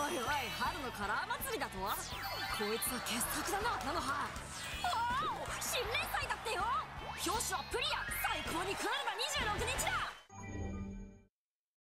おいおい、春のカラー祭りだと。こいつは傑作だな、菜の葉。おお、新連載だってよ。表紙はプリア、最高にクールな26日だ。